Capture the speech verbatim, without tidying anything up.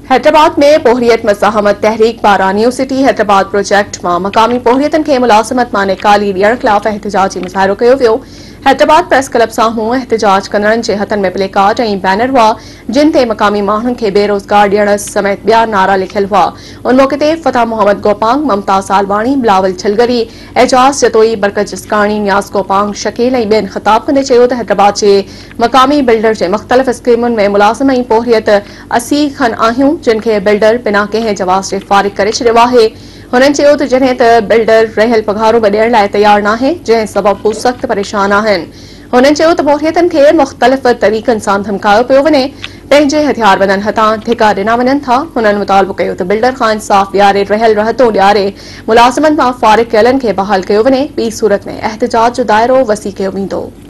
हैदराबाद में पोहरियत मज़ाहमत तहरीक बारानियो city Hyderabad project में मकामी पोहरियतन के मुलाज़मत माने काली ॾियण ख़िलाफ़ एहतजाजी मुज़ाहिरो कयो वियो। हैदराबाद प्रेस क्लब साम्हूं एहतजाज कंदड़नि जे हथनि में प्लेकार्ड ऐं बैनर हुआ जिन ते मकामी माण्हुनि खे बेरोज़गार ॾियण समेत ॿिया नारा लिखियल हुआ। उन मौके ते फतह मोहम्मद गोपांग, ममता सालवाणी, बिलावल छलगरी, एजाज जतोई, बरकत जिस्काणी, नियाज़ गोपांग, शकील ऐं ॿियनि ख़िताब कंदे चयो त हैदराबाद जे मकामी बिल्डर जे मुख़्तलिफ़ स्कीमुनि में मुलाज़िम ऐं पोहरियत असी खन आहियूं जिन खे बिल्डर बिना कंहिं जवाब जे फारिग करे छॾियो आहे। हुननि चयो त जॾहिं त बिल्डर रहियल पघारूं बि ॾियण लाइ तयार नाहे जंहिं सबबि हू सख़्त परेशान आहिनि। हुननि चयो त पोहरियतनि खे मुख़्तलिफ़ तरीक़नि सां धमकायो पियो वञे, पंहिंजे हथियारबंदनि हथां धिका ॾिना वञनि था। हुननि मुतालबो कयो त बिल्डर खां इंसाफ़ ॾियारे रहियल रहतो ॾियारे मुलाज़िमनि मां फारिग कयलनि खे बहाल कयो वञे। ॿी सूरत में एहतजाज जो दाइरो वसी कयो वेंदो।